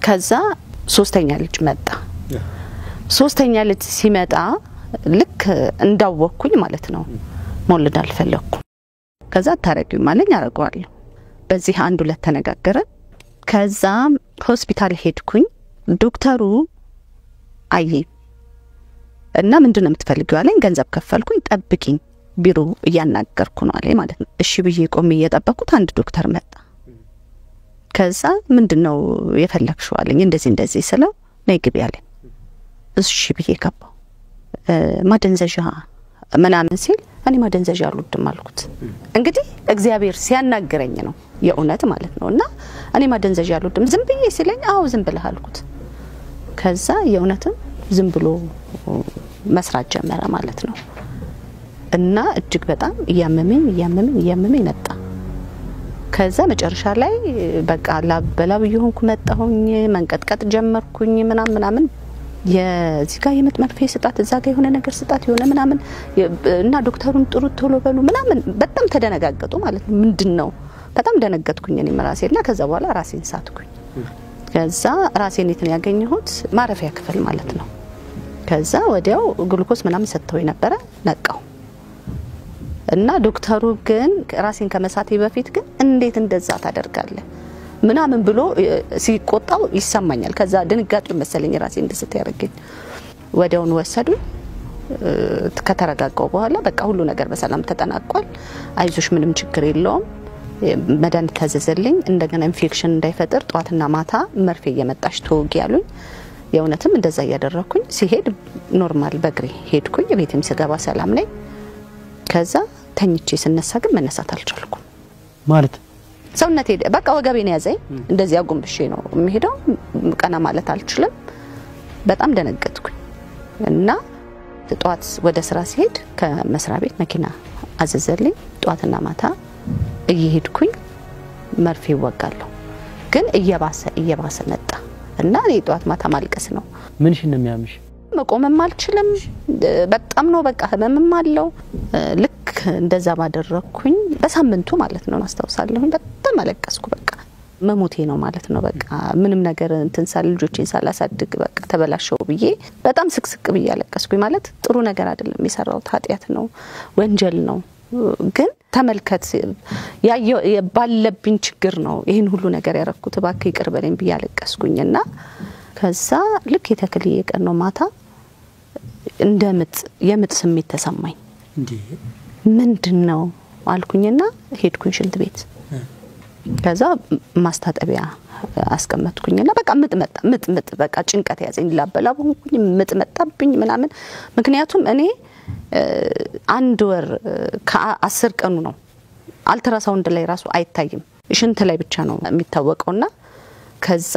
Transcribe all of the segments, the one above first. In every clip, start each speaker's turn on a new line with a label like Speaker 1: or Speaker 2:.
Speaker 1: ከዛ ሶስተኛ ልጅ መጣ ሶስተኛ ልጅ ሲመጣ ልክ እንዳወኩኝ ማለት ነው መውለድ አልፈለኩም ከዛ ታረቂው ማለኝ አረጋዋለሁ በዚህ አንድ ሁለት ተነጋገረ ከዛ ሆስፒታል ሄድኩኝ ዶክተሩ አይ እና ምንድነው የምትፈልጊው አለኝ ገንዘብ ከፈልኩኝ ጠብቂኝ ቢሮ ያናገርኩ ነው አለኝ ማለት ነው እሺ ብዬ ቆሜ እየጠበቅኩት አንድ ዶክተር መጣ ከዛ ምንድነው የፈለግሽው አለኝ እንደዚህ ስለው ነይ ግቢ አለኝ እሺ ብዬ ገባው ማደንዘዣ ምናምን ሲል እኔ ማደንዘዣ አልወድም አልኩት እንግዲህ እግዚአብሔር ሲያናገረኝ ነው የእውነት ማለት ነውና እኔ ማደንዘዣ አልወድም ዝም ብዬ ሲለኝ አው ዝም ብለህ አልኩት ከዛ የእውነትም ዝም ብሎ መስራት ጀመረ ማለት ነው እና እጅግ በጣም ያመመኝ መጣ ከዛ መጨረሻ ላይ በቃ ላበላብ ይሆንኩ መጣሁኝ መንቀጥቀጥ ጀመርኩኝ ምናምን የዚህ ጋር የመጥመርፌ ስጣት እዛ ጋር የሆነ ነገር ስጣት የሆነ ምናምን እና ዶክተሩን ጥሩ ቶሎ በሉ ምናምን በጣም ተደነጋገጡ ማለት ነው ምንድነው በጣም ደነገጥኩኝ እኔ ራሴና ከዛ በኋላ ራሴን ሳትኩኝ ከዛ ራሴን እንትን ያገኘሁት ማረፊያ ክፍል ማለት ነው ከዛ ወዲያው ግሉኮስ ምናምን ሰጥተውኝ ነበር ነቃው እና ዶክተሩ ግን ራሴን ከመሳቴ በፊት ግን እንዴት እንደዛ ታደርጋለህ ምናምን ብሎ ሲቆጣው ይሰማኛል ከዛ ድንጋጤው መሰለኝ ራሴን እንደስተ ያረጋኝ ወዲያው ወሰዱኝ ከተረጋጋው በኋላ በቃ ሁሉ ነገር በሰላም ተጠናቋል አይዞሽ ምንም ችግር የለውም መድኃኒት ታዘዘልኝ እንደገና ኢንፌክሽን እንዳይፈጠር ጧትና ማታ መርፌ እየመጣሽ ተወጊ ያሉኝ የእውነትም እንደዛ ያደረኩኝ ሲሄድ ኖርማል በግሬ ሄድኩኝ ቤቴም ስገባ ሰላም ነኝ ከዛ ተኝቼ ስነሳ ግን መነሳት አልቻልኩም
Speaker 2: ማለት
Speaker 1: ሰውነቴ በቃ ወገቤን ያዘኝ እንደዚህ አጉንብሼ ነው የሚሄደው ቀና ማለት አልችልም በጣም ደነገጥኩኝ እና ጧት ወደ ስራ ሲሄድ ከመስሪያ ቤት መኪና አዘዘልኝ ጧትና ማታ እየሄድኩኝ መርፌ ወጋለሁ ግን እየባሰ መጣ እና እኔ ጧት ማታ ማልቀስ ነው
Speaker 2: ምንሽ ነው የሚያምሽ
Speaker 1: መቆምም አልችልም በጣም ነው በቃ ህመምም አለው ልክ እንደዛ ባደረኩኝ በሳምንቱ ማለት ነው አስተውሳለሁ በጣም አለቀስኩ በቃ መሞቴ ነው ማለት ነው በቃ ምንም ነገር እንትን ሳል ልጆቼን ሳላሳድግ በቃ ተበላሽው ብዬ በጣም ስቅስቅ ብዬ አለቀስኩኝ ማለት ጥሩ ነገር አይደለም የሰራው ኃጢያት ነው ወንጀል ነው ግን ተመልከት ባለብኝ ችግር ነው ይሄን ሁሉ ነገር ያረኩት ባክ ይቅር በለኝ ብዬ አለቀስኩኝና ከዛ ልክ የተከለየ ቀን ነው ማታ እንደምጥ የምጥ ስሜት ተሰማኝ
Speaker 2: እንዴ
Speaker 1: ምንድነው አልኩኝና ሄድኩኝ ሽንት ቤት ከዛ ማስታጠቢያ አስቀመጥኩኝና በቃ ምጥ በቃ ጭንቀት ያዘኝ ላበላብኩኝ ምጥ መጣብኝ ምናምን ምክንያቱም እኔ አንድ ወር ከ10 ቀኑ ነው አልትራሳውንድ ላይ ራሱ አይታይም ሽንት ላይ ብቻ ነው የሚታወቀውና ከዛ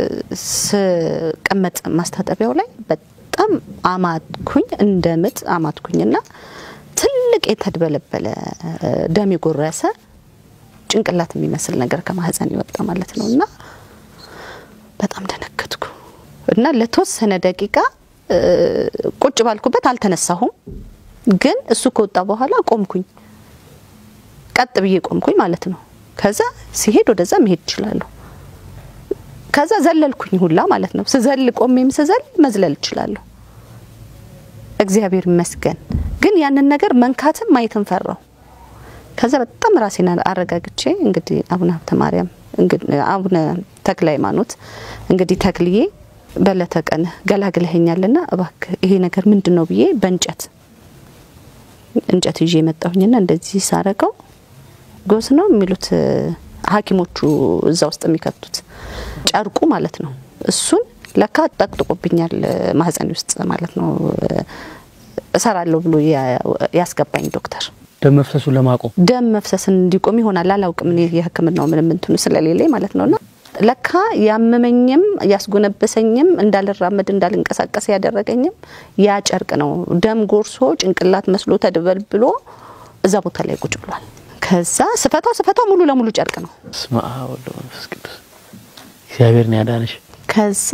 Speaker 1: ስቀመጥ ማስታጠቢያው ላይ በጣም አማትኩኝ እንደምጥ አማትኩኝና ትልቅ የተደበለበለ ደም ይጎረሰ ጭንቅላት የሚመስል ነገር ከማህፀን ይወጣ ማለት ነውና በጣም ደነገጥኩ እና ለተወሰነ ደቂቃ ቁጭ ባልኩበት አልተነሳሁም ግን እሱ ከወጣ በኋላ ቆምኩኝ ቀጥ ብዬ ቆምኩኝ ማለት ነው ከዛ ሲሄድ ወደዛ መሄድ ይችላል ከዛ ዘለልኩኝ ሁላ ማለት ነው ስዘል ቆሜም ስዘል መዝለል ይችላል እግዚአብሔር ይመስገን ግን ያንን ነገር መንካትም ማየትም ፈራው ከዛ በጣም ራሴን አረጋግጬ እንግዲህ አቡነ ሀብተ ማርያም እንግዲህ አቡነ ተክለ ሃይማኖት እንግዲህ ተክልዬ በለተቀን ገላግለኸኛልና እባክ ይሄ ነገር ምንድነው ብዬ በእንጨት ይዤ መጣሁኝና እንደዚህ ሳረቀው ጎስ ነው የሚሉት ሐኪሞቹ እዛ ውስጥ የሚከቱት ጨርቁ ማለት ነው እሱን ለካ ተጠቅጥቆብኛል ማህፀን ውስጥ ማለት ነው እሰራለሁ ብሎ ያስገባኝ ዶክተር ደም መፍሰስን እንዲቆም ይሆናል አላውቅም እኔ የህክምናው ምንም እንትኑ ስለሌለኝ ማለት ነውና ለካ ያመመኝም ያስጎነበሰኝም እንዳልራመድ እንዳልንቀሳቀስ ያደረገኝም ያ ጨርቅ ነው ደም ጎርሶ ጭንቅላት መስሎ ተደበልብሎ እዛ ቦታ ላይ ቁጭ ብሏል ከዛ ስፈታው ሙሉ ለሙሉ ጨርቅ ነው
Speaker 2: ስማው ወልደመንፈስ ቅዱስ እግዚአብሔርን ያዳነሽ
Speaker 1: ከዛ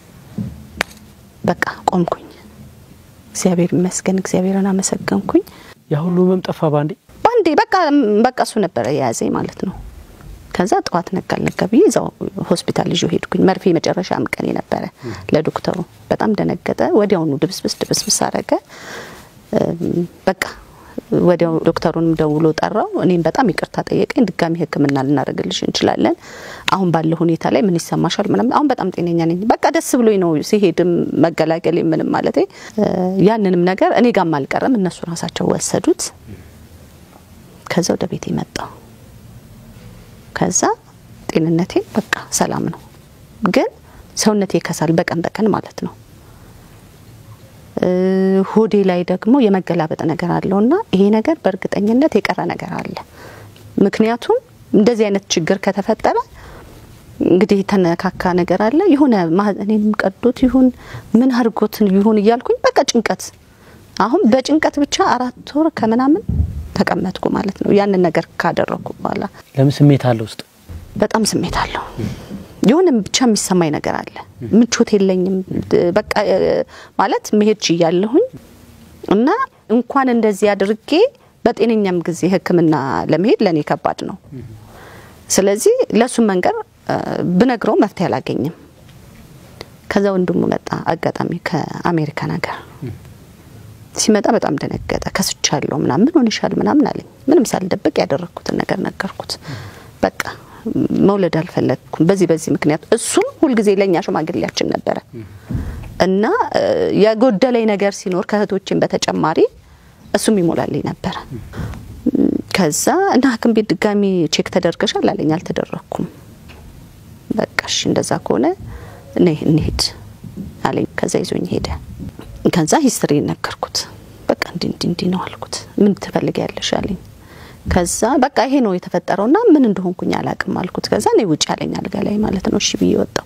Speaker 1: በቃ ቆምኩኝ እግዚአብሔር ይመስገን እግዚአብሔርን አመሰግንኩኝ
Speaker 2: ያ ሁሉ መምጠፋ ባንዴ
Speaker 1: በቃ እሱ ነበር ያዘኝ ማለት ነው ከዛ ጧት ነጋልነጋብ ይዛው ሆስፒታል ልጅ ሄድኩኝ መርፌ መጨረሻም ቀን የነበረ ለዶክተሩ በጣም ደነገጠ ወዲያውኑ ድብስብስ አረገ በቃ ወዲያው ዶክተሩንም ደውሎ ጠራው እኔም በጣም ይቅርታ ጠየቀኝ ድጋሚ ህክምና ልናደርግልሽ እንችላለን አሁን ባለው ሁኔታ ላይ ምን ይሰማሻል ምንም አሁን በጣም ጤነኛ ነኝ በቃ ደስ ብሎኝ ነው ሲሄድም መገላገል ምንም ማለት ያንንም ነገር እኔ ጋር ማልቀረም እነሱ ራሳቸው ወሰዱት ከዛ ወደ ቤቴ መጣው ከዛ ጤንነቴ በቃ ሰላም ነው ግን ሰውነቴ ከሳል በቀን ማለት ነው ሆዴ ላይ ደግሞ የመገላበጥ ነገር አለውና ይሄ ነገር በእርግጠኝነት የቀረ ነገር አለ ምክንያቱም እንደዚህ አይነት ችግር ከተፈጠረ እንግዲህ ተነካካ ነገር አለ ይሁን ማህፀኔም ቀዶት ይሁን ምን አርጎት ይሁን ይያልኩኝ በቃ ጭንቀት አሁን በጭንቀት ብቻ 4 ወር ከመናምን ተቀመጥኩ ማለት ነው ያንን ነገር ካደረኩ በኋላ
Speaker 2: ለምን ስሜት አለ ውስጥ
Speaker 1: በጣም ስሜት አለው የሆነ ብቻ የሚሰማኝ ነገር አለ ምቾት የለኝም በቃ ማለት መሄድ ይያለሁኝ እና እንኳን እንደዚህ አድርጌ በጤነኛም ጊዜ ህክምና ለመሄድ ለኔ ከባድ ነው ስለዚህ ለሱ መንገር ብነግረው መፍትሄ አላገኝም ከዛ ወንድሙ መጣ አጋጣሚ ከአሜሪካ ነገር ሲመጣ በጣም ደነገጠ ከስቻለሁ ምናምን ሆነሻል ምናምን አለኝ ምንም ሳልደብቅ ያደረኩት ነገር ነገርኩት በቃ መውለድ አልፈለኩም በዚህ ምክንያት እሱም ሁሉ ጊዜ ለኛ ሽማግሌያችን ነበር እና ያጎደለኝ ነገር ሲኖር ከህቶችን በተጨማሪ እሱም ይሞላልኝ ነበር ከዛ እና ሐኪም ቤት ድጋሚ ቼክ ተደርገሻል አለኝ አልተደረኩም በቃሽ እንደዛ ከሆነ እንሂድ አለኝ ከዛ ይዞኝ ሄደ ከዛ ሂስትሪ ነገርኩት በቃ እንዲ ነው አልኩት ምን ትፈልጊያለሽ አለኝ ከዛ በቃ ይሄ ነው የተፈጠረውና ምን እንደሆንኩኝ አላቅም አልኩት ከዛ ነው ውጪ ያለኝ አልጋ ላይ ማለት ነው እሺ ብዬ ወጣው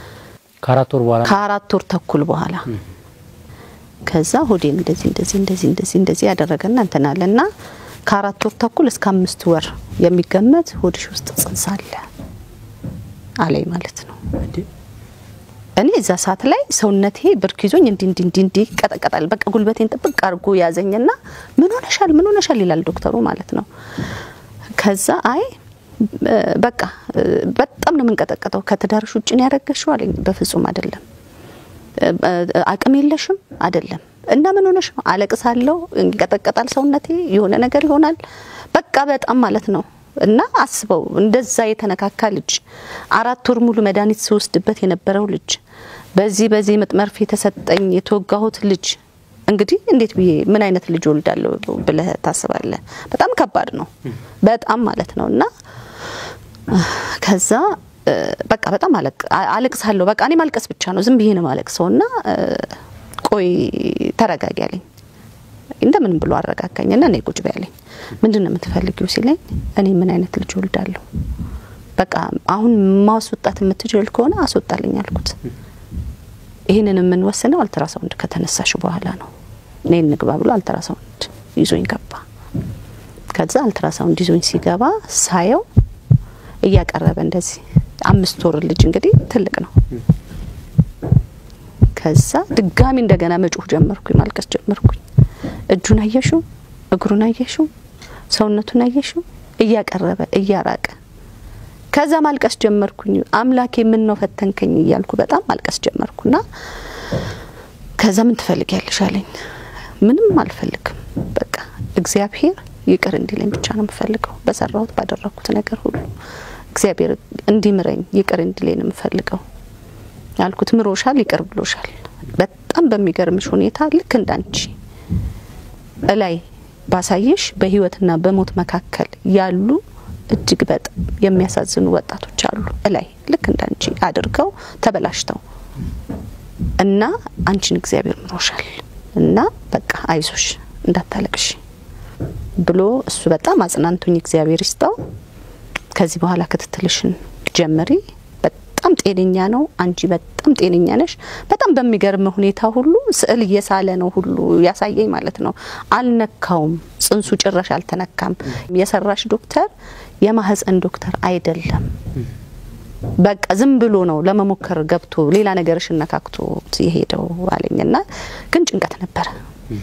Speaker 1: ከአራት ወር ተኩል በኋላ ከዛ ሆዴን እንደዚህ ያደረገና እንተናለና ከአራት ወር ተኩል እስከ 5 ወር የሚገመት ሆድሽ ውስጥ ጽንስ አለ አለኝ ማለት ነው እኔ እዛ ሰዓት ላይ ሰውነቴ ብርኪዞኝ እንዲ ቀጠቀጣል በቃ ጉልበቴን ጥብቅ አርጎ ያዘኝና ምን ሆነሻል ይላል ዶክተሩ ማለት ነው ከዛ አይ በቃ በጣም ነው መንቀጠቀጠው ከተዳርሽ ውጭ ነው ያረገሽው አለኝ በፍጹም አይደለም አቅም የለሽም አይደለም እና ምን ሆነሽ ነው አለቅሳለሁ እንቀጠቀጣል ሰውነቴ የሆነ ነገር ይሆናል በቃ በጣም ማለት ነው እና አስበው እንደዛ የተነካካ ልጅ 4 ወር ሙሉ መድኃኒት ሲወስድበት የነበረው ልጅ በዚህ መጥመርፍ የተሰጠኝ የተወጋሁት ልጅ እንግዲህ እንዴት ብዬ ምን አይነት ልጅ ወልዳለሁ ብለህ ታስባለህ በጣም ከባድ ነው በጣም ማለት ነውና ከዛ በቃ በጣም አለቅሳለሁ በቃ እኔ ማልቀስ ብቻ ነው ዝም ብዬ ነው ማለቅሰውና ቆይ ተረጋጊ አለኝ እንደምን ብሎ አረጋጋኝና እኔ ቁጭ በያለኝ ምንድነው የምትፈልጊው ሲለኝ እኔ ምን አይነት ልጅ ወልዳለሁ በቃ አሁን ማስወጣት የምትችል ከሆነ አስወጣልኝ አልኩት ይሄንን ምን ወሰነው አልትራሳውንድ ከተነሳሽ በኋላ ነው እኔን ንግባ ብሎ አልትራሳውንድ ይዞኝ ገባ ከዛ አልትራሳውንድ ይዞኝ ሲገባ ሳየው እያቀረበ እንደዚህ 5 ወር ልጅ እንግዲህ ትልቅ ነው ከዛ ድጋሚ እንደገና መጮህ ጀመርኩኝ ማልቀስ ጀመርኩኝ እጁን አየሽው እግሩን አየሽው ሰውነቱን አየሽው እያቀረበ እያራቀ ከዛ ማልቀስ ጀመርኩኝ አምላኬ ምን ነው ፈተንከኝ እያልኩ በጣም ማልቀስ ጀመርኩና ከዛ ምን ትፈልጊያለሽ አለኝ ምንም አልፈልግም በቃ እግዚአብሔር ይቅር እንዲለኝ ብቻ ነው የምፈልገው በሰራሁት ባደረኩት ነገር ሁሉ እግዚአብሔር እንዲምረኝ ይቅር እንዲለኝ ነው የምፈልገው ያልኩት ምሮሻል ይቅር ብሎሻል በጣም በሚገርምሽ ሁኔታ ልክ እንዳንቺ እላይ ባሳየሽ በህይወትና በሞት መካከል ያሉ እጅግ በጣም የሚያሳዝኑ ወጣቶች አሉ እላይ ልክ እንዳንቺ አድርገው ተበላሽተው እና አንቺን እግዚአብሔር ምሮሻል እና በቃ አይዞሽ እንዳታለቅሽ ብሎ እሱ በጣም አጽናንቶኝ እግዚአብሔር ይስጣው ከዚህ በኋላ ክትትልሽን ጀመሪ በጣም ጤነኛ ነው አንቺ በጣም ጤነኛ ነሽ በጣም በሚገርም ሁኔታ ሁሉ ስዕል እየሳለ ነው ሁሉ ያሳየኝ ማለት ነው አልነካውም ጽንሱ ጭራሽ አልተነካም የሰራሽ ዶክተር የማህፀን ዶክተር አይደለም በቃ ዝም ብሎ ነው ለመሞከር ገብቶ ሌላ ነገርሽን ነካክቶ ይሄደው አለኝና ግን ጭንቀት ነበር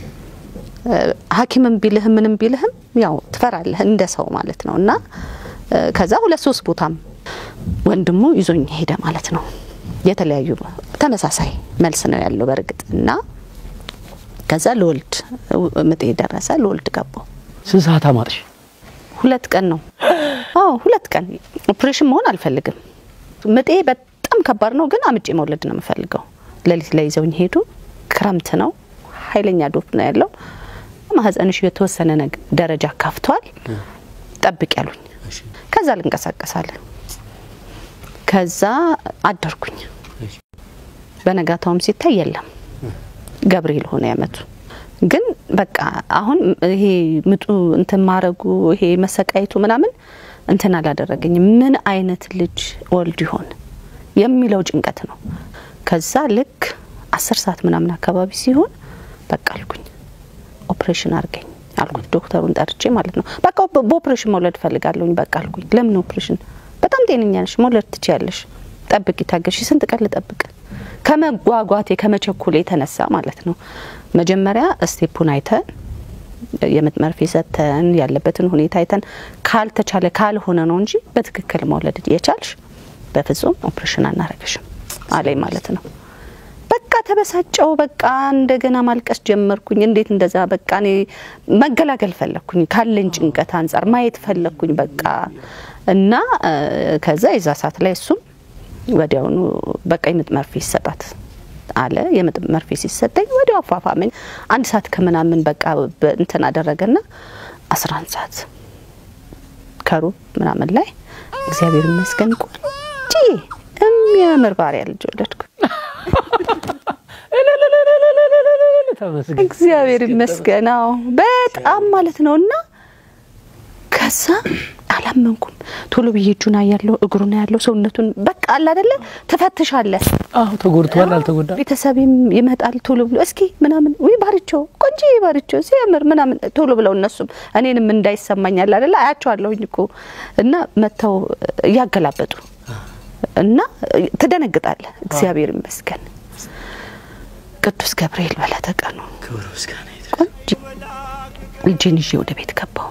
Speaker 1: ሐኪምም ቢልህም ምንም ቢልህም ያው ትፈራለህ እንደ ሰው ማለት ነውና ከዛ 2-3 ቦታም ወንድሙ ይዞኝ ሄደ ማለት ነው የተለያዩ ተመሳሳይ መልስ ነው ያለው በርግጥና ከዛ ለወልድ ምጤ ደረሰ ለወልድ ገባው
Speaker 2: ስንት ሰዓት አማጥሽ
Speaker 1: 2 ቀን ነው 2 ቀን ኦፕሬሽን መሆን አልፈልግም ምጤ በጣም ከባድ ነው ግን አምጪ መውለድ ነው የምፈልገው ለሊት ላይ ይዘውኝ ሄዱ ክረምት ነው ኃይለኛ ዶፍ ነው ያለው ማህፀንሽ የተወሰነ ደረጃ ካፍቷል ጠብቅ ያሉኝ ከዛ ልንቀሳቀሳለን ከዛ አደርኩኝ በነጋታውም ሲታይ የለም ገብርኤል ሆነ ያመጡ ግን በቃ አሁን ይሄ ምጡ እንትን ማረጉ ይሄ መሰቃይቱ ምናምን እንትን አላደረገኝ ምን አይነት ልጅ ወልድ ይሆን የሚለው ጭንቀት ነው ከዛ ልክ 10 ሰዓት ምናምን አካባቢ ሲሆን በቃ አልኩኝ ኦፕሬሽን አርገኝ አልኩት ዶክተሩን ጠርጬ ማለት ነው በቃ በኦፕሬሽን መውለድ ፈልጋለሁኝ በቃ አልኩኝ ለምን ኦፕሬሽን በጣም ጤነኛ ነሽ መውለድ ትችያለሽ ጠብቂ ታገሺ ስንት ቀን ልጠብቅ ከመጓጓቴ ከመቸኩሌ ተነሳ ማለት ነው መጀመሪያ ስቴፑን አይተን የምትመርፊ ሰተን ያለበትን ሁኔታ አይተን ካልተቻለ ካልሆነ ነው እንጂ በትክክል መውለድ የቻልሽ በፍጹም ኦፕሬሽን አናረጋሽም አለኝ ማለት ነው በቃ ተበሳጨው በቃ እንደገና ማልቀስ ጀመርኩኝ እንዴት እንደዛ በቃ እኔ መገላገል ፈለኩኝ ካለኝ ጭንቀት አንፃር ማየት ፈለኩኝ በቃ እና ከዛ የዛ ሰዓት ላይ እሱ ወዲያውኑ በቃ የምትመርፊ ይሰጣት አለ የምትመርፊ ሲሰጠኝ ወዲያው አፋፋመኝ 1 ሰዓት ከመናምን በቃ እንትን አደረገና 11 ሰዓት ከሩብ ምናምን ላይ እግዚአብሔር ይመስገን ቆንጆ የሚያምር ባሪያ ልጅ ወለድኩ እግዚአብሔር ይመስገን በጣም ማለት ነውና ከዛ አላመንኩም ቶሎ በየጁና ያለው እግሩና ያለው ሰውነቱን በቃ አለ አይደለ ተፈትሻለህ
Speaker 2: ተጎድቷል አልተጎዳ
Speaker 1: ቤተሰብም ይመጣል ቶሎ ብሎ እስኪ ምናምን ወይ ባርቾ ቆንጆ ባርቾ ሲያምር ምናምን ቶሎ ብለው እነሱም እኔንም እንዳይሰማኛል አይደለ አያቸዋለሁኝ እኮ እና መተው ያገላበጡ እና ተደነግጣለህ እግዚአብሔር ይመስገን ቅዱስ ገብርኤል ባለተቀኑ
Speaker 2: ክብር ምስጋና
Speaker 1: ልጅን ይዤ ወደ ቤት ገባው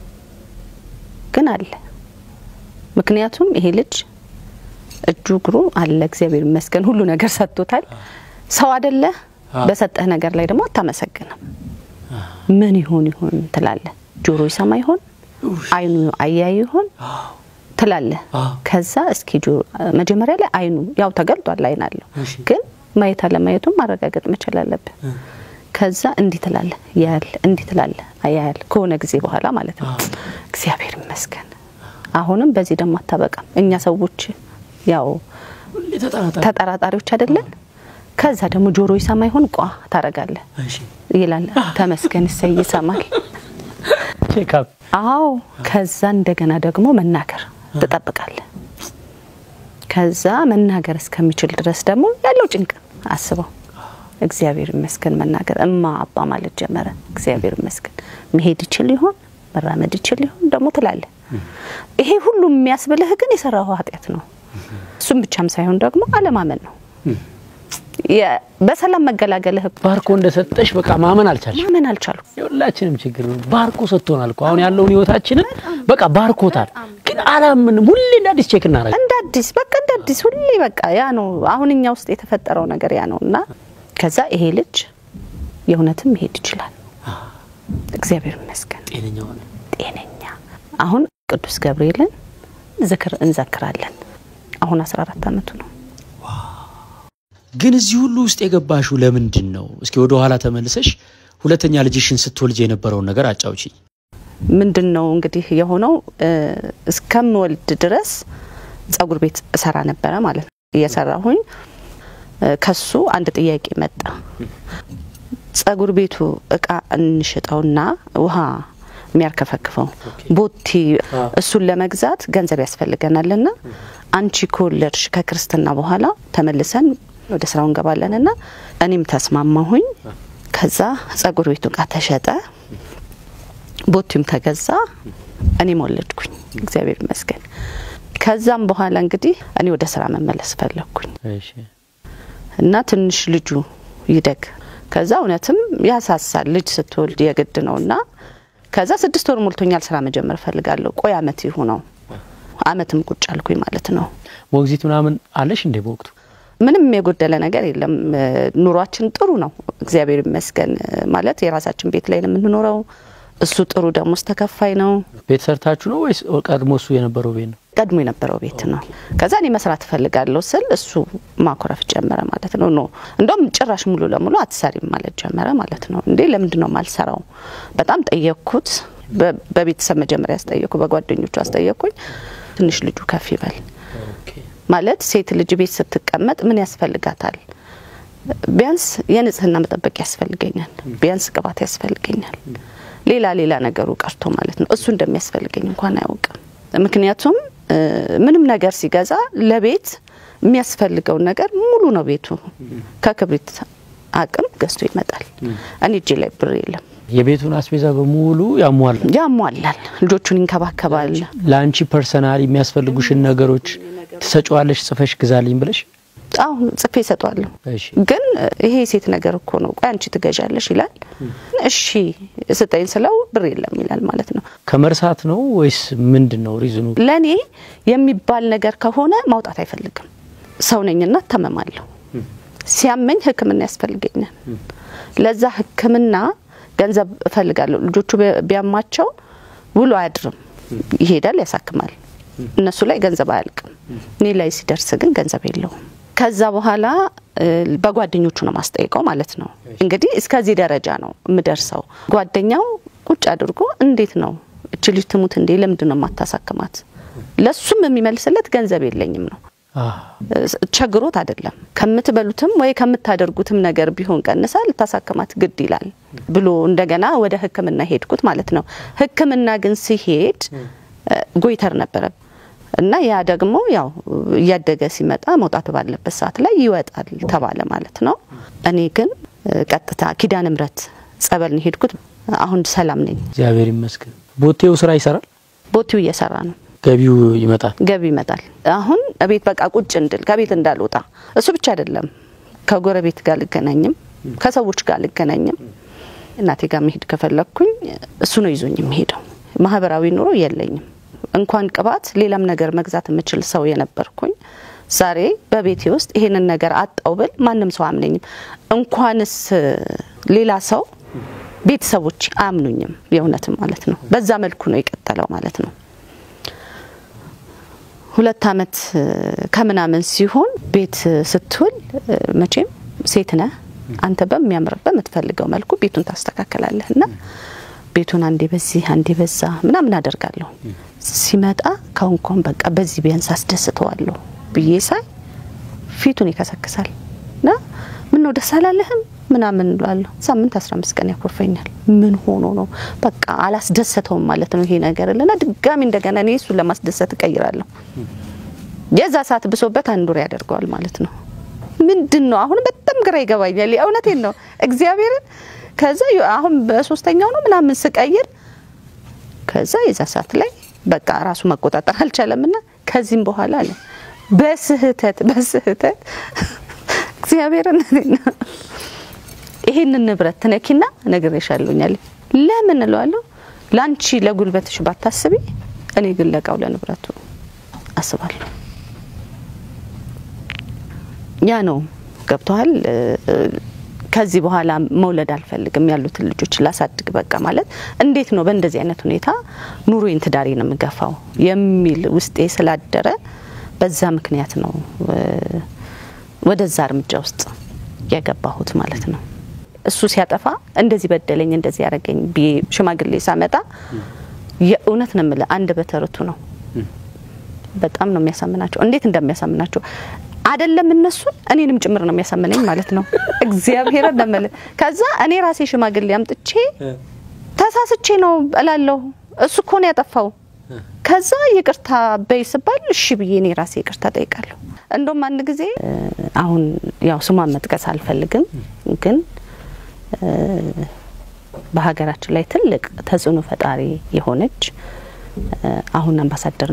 Speaker 1: ግን አለ ምክንያቱም ይሄ ልጅ እጁ እግሩ አለ እግዚአብሔር ይመስገን ሁሉ ነገር ሰጥቶታል ሰው አይደለ በሰጠህ ነገር ላይ ደግሞ አታመሰግንም ምን ይሆን ትላለህ ጆሮ ይሰማ ይሆን አይኑ አያይ ይሆን ትላለህ ከዛ እስኪ ጆሮ መጀመሪያ ላይ አይኑ ያው ተገልጧል አይን አለው ግን ማየት አለማየቱን ማረጋገጥ መቻል አለበት ከዛ እንዴ ትላለህ ያል እንዴ ትላለህ አያል ከሆነ ጊዜ በኋላ ማለት ነው እግዚአብሔር ይመስገን አሁንም በዚህ ደም አታበቃም እኛ ሰዎች ያው ተጠራጣሪዎች አይደለን ከዛ ደግሞ ጆሮ ይሰማ ይሆን ቋ ታረጋለህ ይላል ተመስገን ይሰማል
Speaker 2: ቼክአፕ
Speaker 1: ከዛ እንደገና ደግሞ መናገር ተጠብቃለህ ከዛ መናገር እስከሚችል ድረስ ደግሞ ያለው ጭንቅ አስበው እግዚአብሔር ይመስገን መናገር አባ ማለት ጀመረ እግዚአብሔር ይመስገን መሄድ ይችል ይሆን መራመድ ይችል ይሆን ደግሞ ትላለህ ይሄ ሁሉ የሚያስብልህ ግን የሰራው ኃጢያት ነው እሱም ብቻም ሳይሆን ደግሞ አለማመን ነው በሰላም መገላገልህ
Speaker 2: ባርኮ እንደሰጠሽ በቃ ማመን አልቻልኩ የሁላችንም ችግር ነው ባርኮ ሰጥቶናል እኮ አሁን ያለውን ህይወታችንን በቃ ባርኮታል ግን አላምን ሁሌ እንዳዲስ ቼክ እናረጋለን
Speaker 1: በቃ እንዳዲስ ሁሌ በቃ ያ ነው አሁንኛ ውስጥ የተፈጠረው ነገር ያ ነውና ከዛ ይሄ ልጅ የእውነትም ይሄድ ይችላል እግዚአብሔር ይመስገን ጤነኛ አሁን ቅዱስ ገብርኤልን ዝክር እንዘክራለን አሁን 14 አመቱ ነው
Speaker 2: ግን እዚህ ሁሉ ውስጥ የገባሽው ለምንድን ነው እስኪ ወደ ኋላ ተመልሰሽ ሁለተኛ ልጅሽን ስትወልጂ የነበረው ነገር አጫውጪ
Speaker 1: ምንድነው እንግዲህ የሆነው እስከምወልድ ድረስ ጸጉር ቤት እሰራ ነበር ማለት ነው እየሰራሁኝ ከሱ አንድ ጥያቄ መጣ ጸጉር ቤቱ እቃ እንሽጣውና ውሃ የሚያርከፈክፈው ቦቲ እሱን ለመግዛት ገንዘብ ያስፈልገናልና አንቺ ኮለርሽ ከክርስትና በኋላ ተመልሰን ወደ ስራው እንገባለንና እኔም ተስማማሁኝ ከዛ ጸጉር ቤቱ እቃ ተሸጠ ቦቲም ተገዛ እኔም ወለድኩኝ እግዚአብሔር ይመስገን ከዛም በኋላ እንግዲህ እኔ ወደ ስራ መመለስ ፈለኩኝ
Speaker 2: እሺ
Speaker 1: እና ትንሽ ልጁ ይደግ ከዛ እውነትም ያሳሳል ልጅ ስትወልድ የግድ ነውና ከዛ 6 ወር ሞልቶኛል ስራ መጀመር ፈልጋለሁ ቆይ አመት ይሁነው አመትም ቁጭ አልኩኝ ማለት ነው
Speaker 2: ሞግዚት ምናምን አለሽ እንደ በወቅቱ
Speaker 1: ምንም የጎደለ ነገር የለም ኑሯችን ጥሩ ነው እግዚአብሔር ይመስገን ማለት የራሳችን ቤት ላይ ነው የምንኖረው እሱ ጥሩ ደሞዝ ተከፋይ ነው
Speaker 2: ቤት ሰርታችሁ ነው ወይስ ቀድሞ እሱ የነበረው ቤት ነው
Speaker 1: ቀድሞ የነበረው ቤት ነው ከዛ እኔ መስራት ፈልጋለሁ ስል እሱ ማኮረፍ ጀመረ ማለት ነው እንደውም ጭራሽ ሙሉ ለሙሉ አትሰሪም ማለት ጀመረ ማለት ነው እንዴ ለምንድን ነው ማልሰራው በጣም ጠየቅኩት በቤተሰብ መጀመሪያ ያስጠየቅኩ በጓደኞቹ አስጠየቅኩኝ ትንሽ ልጁ ከፍ ይበል ማለት ሴት ልጅ ቤት ስትቀመጥ ምን ያስፈልጋታል ቢያንስ የንጽህና መጠበቅ ያስፈልገኛል ቢያንስ ቅባት ያስፈልገኛል ሌላ ነገሩ ቀርቶ ማለት ነው እሱ እንደሚያስፈልገኝ እንኳን አያውቅም ምክንያቱም ምንም ነገር ሲገዛ ለቤት የሚያስፈልገው ነገር ሙሉ ነው ቤቱ ከክብሪት አቅም ገዝቶ ይመጣል እኔ እጄ ላይ ብር የለም
Speaker 2: የቤቱን አስቤዛ በሙሉ
Speaker 1: ያሟላል ልጆቹን ይንከባከባል
Speaker 2: ላንቺ ፐርሰናሊ የሚያስፈልጉሽን ነገሮች ተሰጫዋለሽ ጽፈሽ ግዛልኝ ብለሽ
Speaker 1: አው ጽፌ ሰጣለሁ ግን ይሄ ሴት ነገር እኮ ነው ቆይ አንቺ ትገዣለሽ ይላል እሺ ስጠኝ ስለው ብር የለም ይላል ማለት ነው
Speaker 2: ከመርሳት ነው ወይስ ምንድነው ሪዝኑ
Speaker 1: ለኔ የሚባል ነገር ከሆነ ማውጣት አይፈልግም ሰው ነኝና ተመማለሁ ሲያመኝ ህክምና ያስፈልገኛል ለዛ ህክምና ገንዘብ እፈልጋለሁ ልጆቹ ቢያማቸው ውሎ አያድርም ይሄዳል ያሳክማል እነሱ ላይ ገንዘብ አያልቅም እኔ ላይ ሲደርስ ግን ገንዘብ የለውም ከዛ በኋላ በጓደኞቹ ነው ማስጠይቀው ማለት ነው እንግዲህ እስከዚህ ደረጃ ነው ምደርሰው ጓደኛው ቁጭ አድርጎ እንዴት ነው እቺ ልጅ ትሙት እንዴ ለምንድን ነው ማታሳክማት ለሱም የሚመልስለት ገንዘብ የለኝም ነው ቸግሮት አይደለም ከምትበሉትም ወይ ከምታደርጉትም ነገር ቢሆን ቀንሳል ታሳክማት ግድ ይላል ብሎ እንደገና ወደ ህክምና ሄድኩት ማለት ነው ህክምና ግን ሲሄድ ጎይተር ነበር እና ያ ደግሞ ያው ያደገ ሲመጣ መውጣት ባለበት ሰዓት ላይ ይወጣል ተባለ ማለት ነው እኔ ግን ቀጥታ ኪዳነ ምሕረት ጸበልን ሄድኩት አሁን ሰላም ነኝ
Speaker 2: እግዚአብሔር ይመስገን ቦቴው ስራ ይሰራል
Speaker 1: ቦቴው እየሰራ ነው
Speaker 2: ገቢው ይመጣል
Speaker 1: አሁን አቤት በቃ ቁጭ እንድል ከቤት እንዳልወጣ እሱ ብቻ አይደለም ከጎረቤት ጋር ልገናኝም ከሰዎች ጋር ልገናኝም እናቴ ጋር መሄድ ከፈለኩኝ እሱ ነው ይዞኝ የሚሄደው ማህበራዊ ኑሮ የለኝም እንኳን ቅባት ሌላም ነገር መግዛት የምችል ሰው የነበርኩኝ ዛሬ በቤቴ ውስጥ ይሄንን ነገር አጣው ብል ማንንም ሰው አምነኝም እንኳንስ ሌላ ሰው ቤተሰቦች አምኑኝም የእውነትም ማለት ነው በዛ መልኩ ነው የቀጠለው ማለት ነው 2 አመት ከምናምን ሲሆን ቤት ስትውል መቼም ሴት ነህ አንተ በሚያምርበት የምትፈልገው መልኩ ቤቱን ታስተካክላለህና ቤቱን አንዴ በዛ ምናምን አደርጋለሁ ሲመጣ ካሁን በቃ በዚህ ቢያንስ አስደስተዋለሁ ብዬ ሳይ ፊቱን ይከሰክሳልና ምን ነው ደስ አላለህም ምናምን ብላለሁ ሳምንት 15 ቀን ያኮርፈኛል ምን ሆኖ ነው በቃ አላስደሰተውም ማለት ነው ይሄ ነገር ለና ድጋሚ እንደገና እኔ እሱ ለማስደሰት ቀይራለሁ የዛ ሰዓት ብሶበት አንዱር ያደርጋል ማለት ነው ምንድነው አሁን በጣም ግራ ይገባኛል እውነቴን ነው እግዚአብሔር ከዛ አሁን በሶስተኛው ነው ምናምን ስቀይር ከዛ የዛ ሰዓት ላይ በቃ ራሱ መቆጣጠር አልቻለምና ከዚህም በኋላ አለ በስህተት እግዚአብሔርን ይሄንን ንብረት ተነኪና ነግሬሻለሁኛል ለምን እለዋለሁ ላንቺ ለጉልበትሽ ባታስቢ እኔ ግን ለቃው ለንብረቱ አስባለሁ ያ ነው ገብቷል ከዚህ በኋላ መውለድ አልፈልግም ያሉት ልጆች ላሳድግ በቃ ማለት እንዴት ነው በእንደዚህ አይነት ሁኔታ ኑሮዬን ትዳሬን የምገፋው የሚል ውስጤ ስላደረ በዛ ምክንያት ነው ወደዛ እርምጃ ውስጥ ያገባሁት ማለት ነው እሱ ሲያጠፋ እንደዚህ በደለኝ እንደዚህ ያረገኝ ሽማግሌ ሳመጣ የእውነት ነው ማለት አንድ በተርቱ ነው በጣም ነው የሚያሳምናቸው እንዴት እንደሚያሳምናቸው አይደለም እነሱ እኔንም ጭምር ነው የሚያሳምነኝ ማለት ነው እግዚአብሔር ደመለ ከዛ እኔ ራሴ ሽማግሌ አምጥቼ ተሳስቼ ነው እላለሁ እሱ እኮ ነው ያጠፋው ከዛ ይቅርታ በይስባል እሺ ብዬ እኔ ራሴ ይቅርታ ጠይቃለሁ እንደውም አንድ ጊዜ አሁን ያው ስሟን መጥቀስ አልፈልግም ግን በሀገራችን ላይ ትልቅ ተጽዕኖ ፈጣሪ የሆነች አሁን አምባሳደር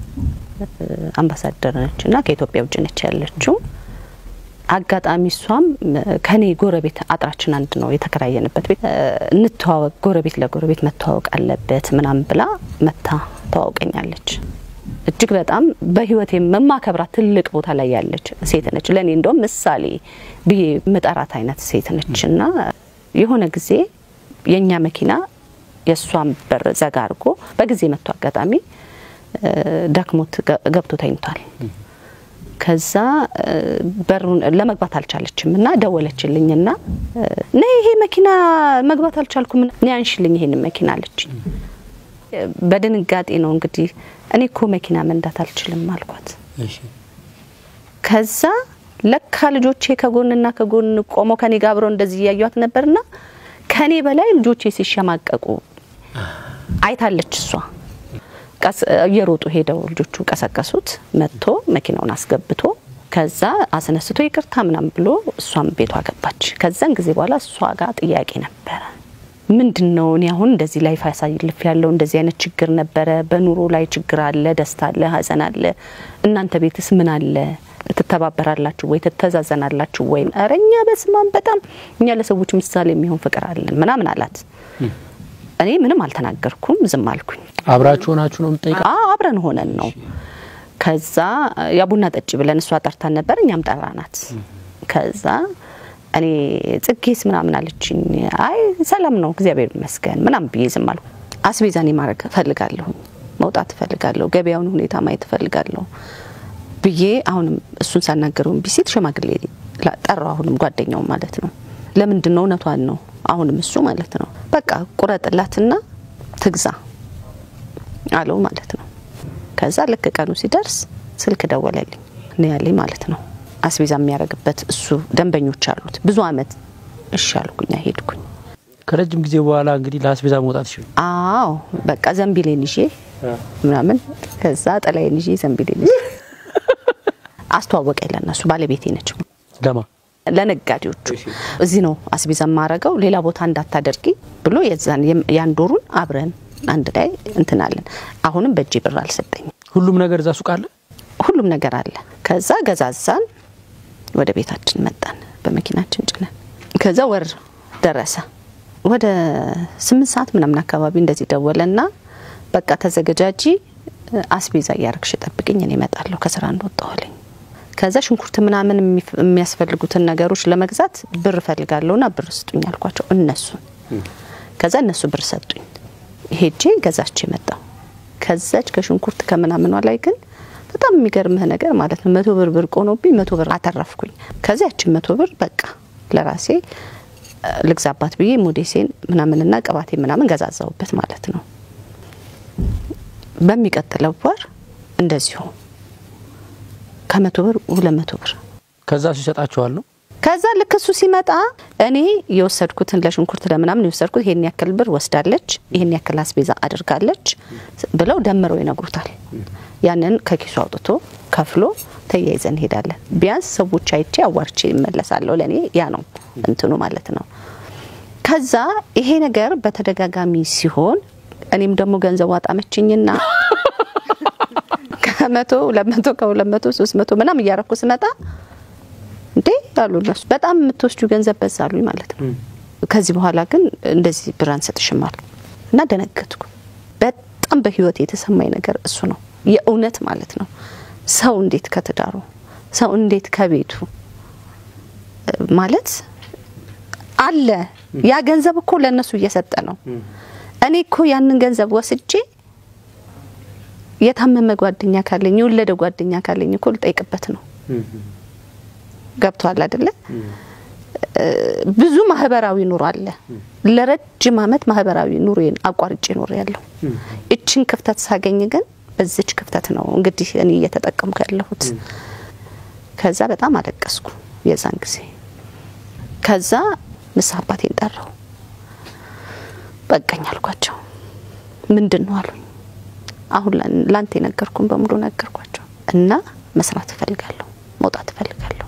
Speaker 1: ነችና ከኢትዮጵያ ውጭ ነች ያለችው አጋጣሚ ሷም ከኔ ጎረቤት አጥራችን አንድ ነው የተከራየንበት ቤት እንተዋወቅ ጎረቤት ለጎረቤት መተዋወቅ አለበት ምናም ብላ መታ ተዋወቀኛለች እጅግ በጣም በህይወቴ መማከብራት ትልቅ ቦታ ላይ ያለች ሴት ነች ለኔ እንደውም ምሳሌ በመጣራት አይነት ሴት ነችና የሆነ ጊዜ የኛ መኪና የሷን በር ዘጋርጎ በጊዜ መጥቶ አጋጣሚ ዳክሞት ገብቶ ታይቷል ከዛ በሩን ለመግባት አልቻለችምና ደወለችልኝና ነይ ይሄ መኪና መግባት አልቻልኩም ነይ አንሽልኝ ይሄን መኪና አለች በድንጋጤ ነው እንግዲህ እኔ እኮ መኪና መንዳት አልችልም አልኳት እሺ ከዛ ለካ ልጆቼ ከጎንና ከጎን ቆመው ከኔ ጋር አብረው እንደዚህ ያያዩት ነበርና ከኔ በላይ ልጆቼ ሲሸማቀቁ አይታለች እሷ የሮጡ ሄደው ልጆቹ ቀሰቀሱት መጥቶ መኪናውን አስገብቶ ከዛ አስነስቶ ይቅርታ ምናምን ብሎ እሷም ቤቷ ገባች ከዛን ጊዜ በኋላ እሷ ጋር ጥያቄ ነበር ምንድነው እኔ አሁን እንደዚህ ላይፍ ያሳይልፍ ያለው እንደዚህ አይነት ችግር ነበረ በኑሮ ላይ ችግር አለ ደስታ አለ ሀዘን አለ እናንተ ቤትስ ምን አለ ተተባበራላችሁ ወይ ተተዛዘናላችሁ ወይ አረኛ በስማም በጣም እኛ ለሰዎች ምሳሌ የሚሆን ፍቅር አለን ምናምን አላት እኔ ምንም አልተናገርኩም ዝም አልኩኝ
Speaker 2: አብራችሁ ሆናችሁ ነው የምትጠይቀው
Speaker 1: አብረን ሆነን ነው ከዛ ያቡና ጠጪ ብለን እሷ ጠርታን ነበር እኛም ጠራናት ከዛ እኔ ጽጌስ ምናምን አለችኝ አይ ሰላም ነው እግዚአብሔር ይመስገን ምናምን ብዬ ዝም አልኩ አስቤዛኔ ማረግ ፈልጋለሁ መውጣት ፈልጋለሁ ገበያውን ሁኔታ ማየት ፈልጋለሁ ብዬ አሁንም እሱን ሳናገረው ቢሲት ሸማግሌ ጠራው አሁንም ጓደኛው ማለት ነው ለምንድነው ነቷን ነው አሁንም እሱ ማለት ነው በቃ ቁረጥላትና ትግዛ አለው ማለት ነው ከዛ ለከ ቀኑ ሲደርስ ስልክ ደወለልኝ ነው ያለኝ ማለት ነው አስቤዛ የሚያረግበት እሱ ደንበኞች አሉት ብዙ አመት እሺ አልኩኝ ሄድኩኝ
Speaker 2: ከረጅም ጊዜ በኋላ እንግዲህ ለአስቤዛ መውጣት ይችላል
Speaker 1: አዎ በቃ ዘንቢሌን ይዤ ምናምን ከዛ ጠላዬን ይዤ ዘንቢሌን አስተዋወቀኝ ለነሱ ባለቤቴ ነች
Speaker 2: ለማ
Speaker 1: ለነጋዴዎቹ እዚህ ነው አስቤዛ ማረጋው ሌላ ቦታ እንዳታደርጊ ብሎ የዛን ያንዶሩን አብረን አንድ ላይ እንትናለን አሁንም በእጄ ብር አልሰጠኝ
Speaker 2: ሁሉም ነገር እዛ ሱቅ አለ
Speaker 1: ሁሉም ነገር አለ ከዛ ገዛዛን ወደ ቤታችን መጣን በመኪናችን ጭነን ከዛ ወር ደረሰ ወደ 8 ሰዓት ምናምን አካባቢ እንደዚህ ደወለና በቃ ተዘገጃጂ አስቤዛ ያርክሽ ጠብቂኝ እኔ እመጣለሁ ከስራ እንደወጣሁልኝ ከዛ ሽንኩርት ምናምን የሚያስፈልጉትን ነገሮች ለመግዛት ብር ፈልጋለውና ብር ስጡኝ አልኳቸው እነሱ ከዛ እነሱ ብር ሰጡኝ ሄጄ ገዛች መጣው ከዛች ከሽንኩርት ከመናመኗ ላይ ግን በጣም የሚገርምህ ነገር ማለት ነው 100 ብር ብር ቆኖብኝ 100 ብር አተረፍኩኝ ከዛች 100 ብር በቃ ለራሴ ልግዛባት ብዬ ሞዴሴን ምናምንና ቀባቴ ምናምን ገዛዛውበት ማለት ነው በሚቀጥለው ወር እንደዚሁ ከ100 ብር 200 ብር
Speaker 2: ከዛ ሲሰጣቸዋል ነው
Speaker 1: ከዛ ለከሱ ሲመጣ እኔ የወሰድኩትን ለሽንኩርት ለምናምን የወሰድኩት ይሄን ያክል ብር ወስዳለች ይሄን ያክል አስቤዛ አድርጋለች ብለው ደምረው ይነግሩታል ያንን ከኪሱ አውጥቶ ከፍሎ ተያይዘን ሄዳለን ቢያንስ ሰዎች አይቼ አዋርቼ ይመለሳለሁ ለኔ ያ ነው እንትኑ ማለት ነው ከዛ ይሄ ነገር በተደጋጋሚ ሲሆን እኔም ደግሞ ገንዘብ አጣመችኝና ከ100 200 ከ200 300 ምናምን ያረኩ ስመጣ እንዴ ያሉልሽ በጣም የምትወስዱ ገንዘብ በዛሉኝ ማለት ነው ከዚህ በኋላ ግን እንደዚህ ብራን ሰጥሽማል እና ደነገጥኩ በጣም በህይወት የተሰማኝ ነገር እሱ ነው የእውነት ማለት ነው ሰው እንዴት ከተዳሩ ሰው እንዴት ከቤቱ ማለት አለ ያ ገንዘብ እኮ ለነሱ እየሰጠ ነው እኔ እኮ ያንን ገንዘብ ወስጄ የታመመ ጓደኛ ካለኝ የወለደ ጓደኛ ካለኝ እኮ ልጠይቅበት ነው ገብቷል አይደለ ብዙ ማህበራዊ ኑሮ አለ ለረጅም አመት ማህበራዊ ኑሮን አቋርጬ ኖር ያለው እቺን ክፍተት ሳገኝ ግን በዚች ክፍተት ነው እንግዲህ እኔ እየተጠቀምኩ ያለሁት ከዛ በጣም አለቀስኩ የዛን ጊዜ ከዛ ንስሐባቴን ጠራው በቃኝ አልኳቸው ምንድነው አሉኝ አሁን ላንተ ነገርኩን በሙሉ ነገርኳቸው እና መስራት ፈልጋለሁ መውጣት ፈልጋለሁ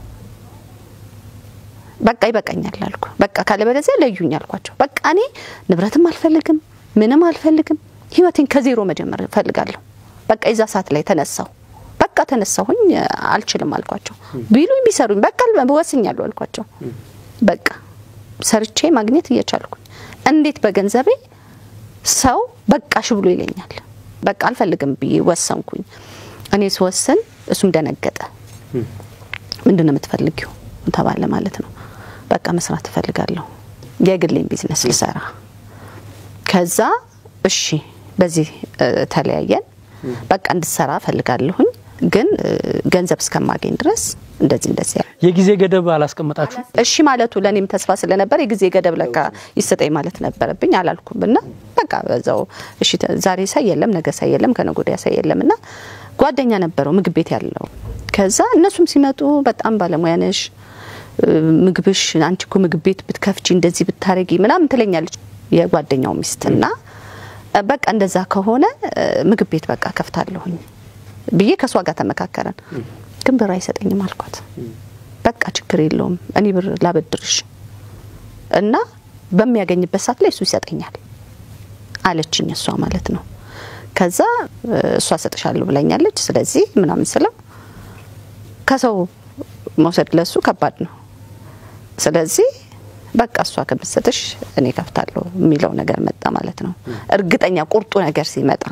Speaker 1: በቃ ይበቃኛል አልኩ በቃ ካለ በለዚያ ለዩኝ አልኳቸው በቃ እኔ ንብረትም አልፈልግም ምንም አልፈልግም ህይወቴን ከዜሮ መጀመር ፈልጋለሁ በቃ እዛ ሰዓት ላይ ተነሳው በቃ ተነሳሁኝ አልችልም አልኳቸው ቢሉኝ ቢሰሩኝ በቃ ወስኛለሁ አልኳቸው በቃ ሰርቼ ማግኘት እየቻልኩ እንዴት በገንዘቤ ሰው በቃሽ ብሎ ይለኛል በቃ አልፈልግም ብዬ ወሰንኩኝ እኔ ስወሰን እሱም ደነገጠ ምንድነው የምትፈልጊው ተባለ ማለት ነው በቃ መስራት ፈልጋለሁ የግሌን ቢዝነስ ልሰራ ከዛ እሺ በዚህ ተለያየን በቃ እንድሰራ ፈልጋለሁኝ ግን ገንዘብ እስከማገኝ ድረስ እንደዚህ
Speaker 2: የጊዜ ገደብ አላስቀመጣችሁ
Speaker 1: እሺ ማለቱ ለኔም ተስፋ ስለነበር የጊዜ ገደብ ለካ ይሰጠኝ ማለት ነበርብኝ አላልኩምና በቃ በዛው እሺ ዛሬ ሳይየለም ነገ ሳይየለም ከነጎዲያ ሳይየለምና ጓደኛ ነበረው ምግብ ቤት ያለው ከዛ እነሱም ሲመጡ በጣም ባለሙያ ነሽ ምግብሽ አንቺ እኮ ምግብ ቤት ብትከፍቺ እንደዚህ ብታረጊ ምናምን ትለኛለች የጓደኛው ሚስትና በቃ እንደዛ ከሆነ ምግብ ቤት በቃ ከፍታለሁኝ ብዬ ከሷ ጋር ተመካከረን ግን ብር አይሰጠኝም አልኳት በቃ ችግር የለውም እኔ ብር ላበድርሽ እና በሚያገኝበት ሰዓት ላይ እሱ ይሰጠኛል አለችኝ እሷ ማለት ነው ከዛ እሷ ሰጥሻለሁ ብላኛለች ስለዚህ ምናምን ስለው ከሰው መውሰድ ለሱ ከባድ ነው ስለዚህ በቃ እሷ ከመሰጠሽ እኔ ከፍታለሁ የሚለው ነገር መጣ ማለት ነው እርግጠኛ ቁርጡ ነገር ሲመጣ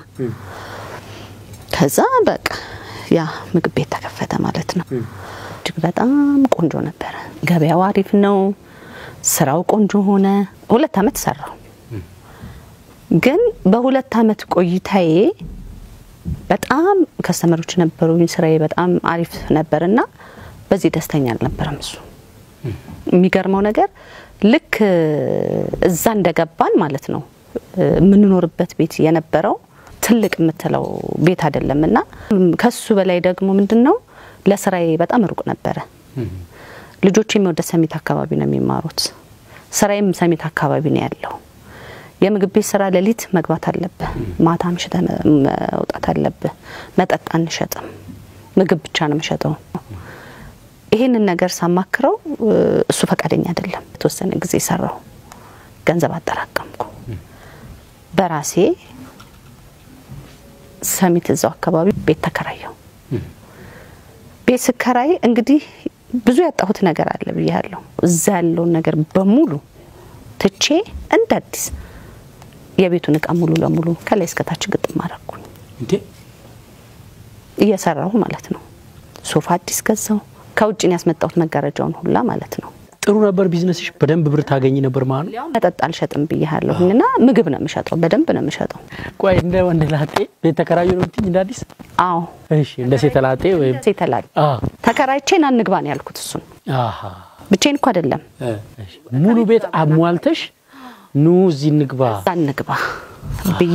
Speaker 1: ከዛ በቃ ያ ምግብ ቤት ተከፈተ ማለት ነው በጣም ቆንጆ ነበር ገበያው አሪፍ ነው ስራው ቆንጆ ሆነ 2 አመት ሰራው ግን በ2 አመት ቆይታዬ በጣም ከስተመሮች ነበሩኝ ስራዬ በጣም አሪፍ ነበርና በዚህ ደስተኛ አልነበረም እሱ የሚገርመው ነገር ልክ እዛ እንደገባን ማለት ነው ምንኖርበት ቤት የነበረው ትልቅ የምትለው ቤት አይደለምና ከሱ በላይ ደግሞ ምንድነው ለስራዬ በጣም ሩቅ ነበር ልጆቼም ወደ ሰሚት አካባቢ ነው የሚማሩት ስራዬም ሰሚት አካባቢ ነው ያለው የምግብ ቤት ስራ ለሊት መግባት አለበት ማታ ምሽት መውጣት አለበት መጠጥ አንሸጥም ምግብ ብቻ ነው የምሸጠው ይሄንን ነገር ሳማክረው እሱ ፈቃደኛ አይደለም ተወሰነ ጊዜ ሰራው ገንዘብ አጠራቀምኩ በራሴ ሰሚት እዛው አካባቢ ቤት ተከራየው ቤት ስከራይ እንግዲህ ብዙ ያጣሁት ነገር አለ ብያለሁ እዛ ያለው ነገር በሙሉ ትቼ እንደ አዲስ የቤቱን ዕቃ ሙሉ ለሙሉ ከላይ እስከታች ግጥም አደረኩኝ እንዴ እየሰራሁ ማለት ነው ሶፋ አዲስ ገዛው ከውጭን ያስመጣሁት መጋረጃውን ሁላ ማለት ነው
Speaker 2: ጥሩ ነበር ቢዝነስሽ በደንብ ብር ታገኝ ነበር ማለት
Speaker 1: መጠጥ አልሸጥም ብያለሁና ምግብ ነው የምሸጠው በደንብ ነው የምሸጠው
Speaker 2: ቆይ እንደ ወንድ ላጤ ቤት ተከራዩ ነው እንዴ እንዳዲስ
Speaker 1: አዎ
Speaker 2: እሺ እንደ ሴት ላጤ ወይ
Speaker 1: ሴት ላጤ ተከራይቼን አንግባ ነው ያልኩት እሱን
Speaker 2: አሃ
Speaker 1: ብቻዬን እኮ አይደለም
Speaker 2: እሺ ሙሉ ቤት አሟልተሽ ኑ እዚህ ንግባ ብዬ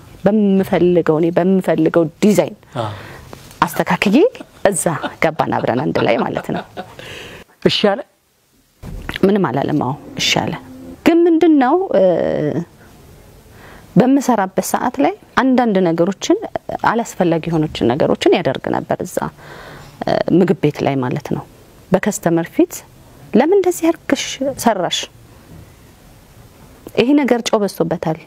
Speaker 2: በምፈልገው ዲዛይን አስተካክዬ እዛ ገባን አብረን አንድ ላይ ማለት ነው እሺ አለ
Speaker 1: ምንም አላለማው እሺ አለ ግን ምንድነው በመሰራበት ሰዓት ላይ አንዳንድ ነገሮችን አላስፈላጊ የሆኑችን ነገሮችን ያደርግ ነበር እዛ ምግብ ቤት ላይ ማለት ነው በከስተመር ፊት ለምን እንደዚህ አርክሽ ሰራሽ ይሄ ነገር ጨው በስቶበታል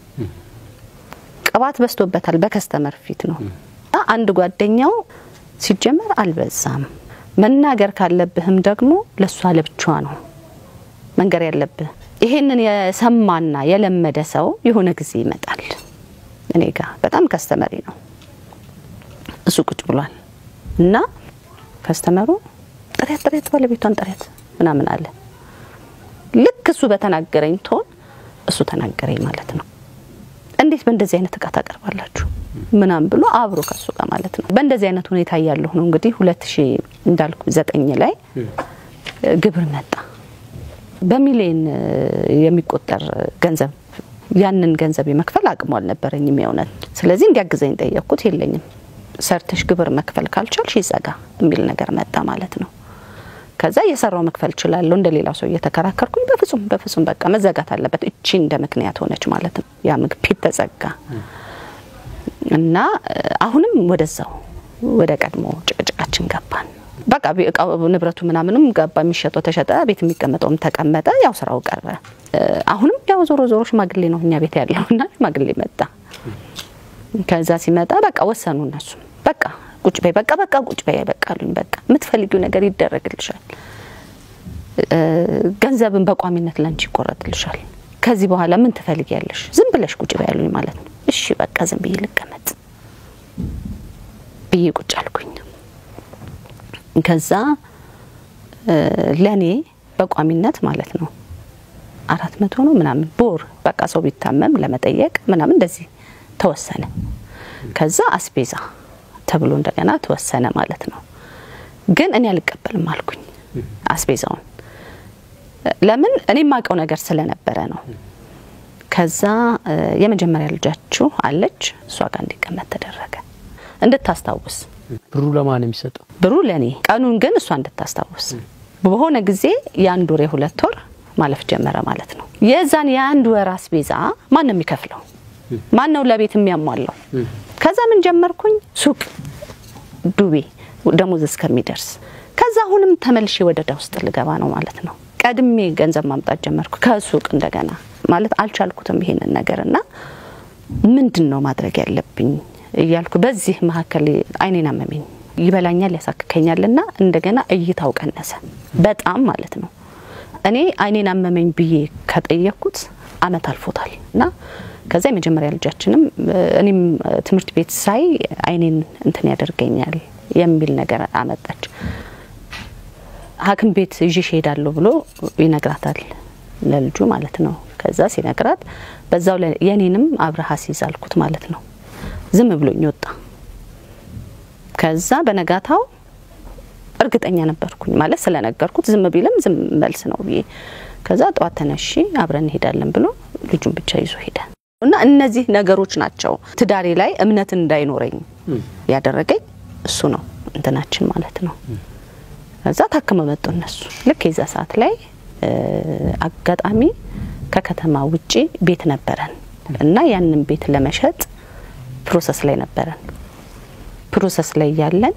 Speaker 1: ቅባት በስቶበታል በከስተመር ፊት ነው አንድ ጓደኛው ሲጀመር አልበዛም መናገር ካለብህም ደግሞ ለሷ ለብቻዋ ነው መንገር ያለብህ ይሄንን የሰማና የለመደ ሰው የሆነ ጊዜ ይመጣል እኔ ጋር በጣም ከስተመሪ ነው እሱ ቁጭ ብሏል እና ከስተመሩ ጥሪያት ባለቤቷን ጥሪያት ምናምን አለ ልክ እሱ በተናገረኝ ቶን እሱ ተናገረኝ ማለት ነው እንዴት በእንደዚህ አይነት ዕቃ ታቀርባላችሁ ምናም ብሎ አብሮ ከሱ ጋር ማለት ነው በእንደዚህ አይነት ሁኔታ ያለው ነው እንግዲህ 2000 እንዳልኩ 9 ላይ ግብር መጣ በሚሊዮን የሚቆጠር ገንዘብ ያንን ገንዘብ የመክፈል አቅሙ አልነበረኝም የሆነን ስለዚህ እንዲያግዘኝ ጠየቅኩት የለኝም ሰርተሽ ግብር መክፈል ካልቻልሽ ይዘጋ የሚል ነገር መጣ ማለት ነው ከዛ የሰራው መክፈል ይችላል እንደሌላው ሰው እየተከራከርኩኝ በፍጹም በቃ መዘጋት አለበት እቺ እንደ ምክንያት ሆነች ማለት ነው ያ ምግብ ቤት ተዘጋ እና አሁንም ወደዛው ወደ ቀድሞ ጭቅጭቃችን ገባን በቃ ንብረቱ ምናምንም ገባ የሚሸጠው ተሸጠ ቤት የሚቀመጠውም ተቀመጠ ያው ስራው ቀረ አሁንም ያው ዞሮ ሽማግሌ ነው እኛ ቤት ያለውና ሽማግሌ መጣ ከዛ ሲመጣ በቃ ወሰኑ እነሱ በቃ ቁጭ በይ በቃ ቁጭ በይ በቃ አሉኝ በቃ የምትፈልጊው ነገር ይደረግልሻል ገንዘብን በቋሚነት ላንቺ ይቆረጥልሻል ከዚህ በኋላ ምን ትፈልጊያለሽ ዝም ብለሽ ቁጭ በይ አሉኝ ማለት ነው እሺ በቃ ዝም ብዬ ልቀመጥ ብዬ ቁጭ አልኩኝ ከዛ ለኔ በቋሚነት ማለት ነው 400 ነው ምናምን ቦር በቃ ሰው ቢታመም ለመጠየቅ ምናምን እንደዚህ ተወሰነ ከዛ አስቤዛ ተብሎ እንደገና ተወሰነ ማለት ነው ግን እኔ አልቀበልም አልኩኝ አስቤዛውን ለምን እኔ ማቀው ነገር ስለነበረ ነው ከዛ የመጀመሪያ ልጃችሁ አለች እሷ ጋር እንዲቀመጥ ተደረገ እንድታስታውስ
Speaker 2: ብሩ ለማን የሚሰጠው
Speaker 1: ብሩ ለኔ ቀኑን ግን እሷ እንድታስታውስ በሆነ ጊዜ ያን ዱር የሁለት ወር ማለፍ ጀመረ ማለት ነው የዛን ያን ወር አስቤዛ ማን ነው የሚከፍለው ማን ነው ለቤት የሚያሟላው ከዛ ምን ጀመርኩኝ ሱቅ ዱቤ ደሞዝ እስከሚደርስ ከዛ አሁንም ተመልሼ ወደ ዳውስጥ ልገባ ነው ማለት ነው ቀድሜ ገንዘብ ማምጣት ጀመርኩ ከሱቅ እንደገና ማለት አልቻልኩትም ይሄንን ነገርና ምንድነው ማድረግ ያለብኝ እያልኩ በዚህ መሐከል አይኔና መመኝ ይበላኛል ያሳክከኛልና እንደገና እይታው ቀነሰ በጣም ማለት ነው እኔ አይኔና መመኝ ብዬ ከጠየቅኩት አመት አልፎታልና ከዛ የመጀመሪያ ልጃችንም እኔም ትምህርት ቤት ሳይ አይኔን እንትን ያደርገኛል የሚል ነገር አመጣች ሐኪም ቤት ይዤ ሄዳለሁ ብሎ ይነግራታል ለልጁ ማለት ነው ከዛ ሲነግራት በዛው የኔንም አብራሃስ ይዛልኩት ማለት ነው ዝም ብሎኝ ወጣ ከዛ በነጋታው እርግጠኛ ነበርኩኝ ማለት ስለነገርኩት ዝም ቢልም ዝም መልስ ነው ብዬ ከዛ ጧት ተነሺ አብረን ሄዳለን ብሎ ልጁን ብቻ ይዞ ሄደ እና እነዚህ ነገሮች ናቸው ትዳሬ ላይ እምነት እንዳይኖረኝ ያደረገኝ እሱ ነው እንትናችን ማለት ነው ከዛ ታከመ መጥቶ እነሱ ልክ የዛ ሰዓት ላይ አጋጣሚ ከከተማ ውጪ ቤት ነበረን እና ያንን ቤት ለመሸጥ ፕሮሰስ ላይ ነበረን ፕሮሰስ ላይ ያለን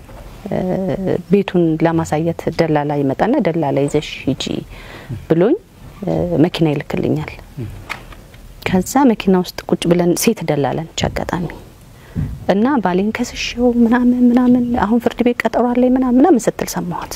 Speaker 1: ቤቱን ለማሳየት ደላላ ይመጣና ደላላ ይዘሽ ሂጂ ብሎኝ መኪና ይልክልኛል ከዛ መኪና ውስጥ ቁጭ ብለን ሴት ደላላን ቻጋጣሚ እና ባሌን ከስሽው ምናምን አሁን ፍርድ ቤት ቀጠሮ አለኝ ምናምን ስትል ሰማሁት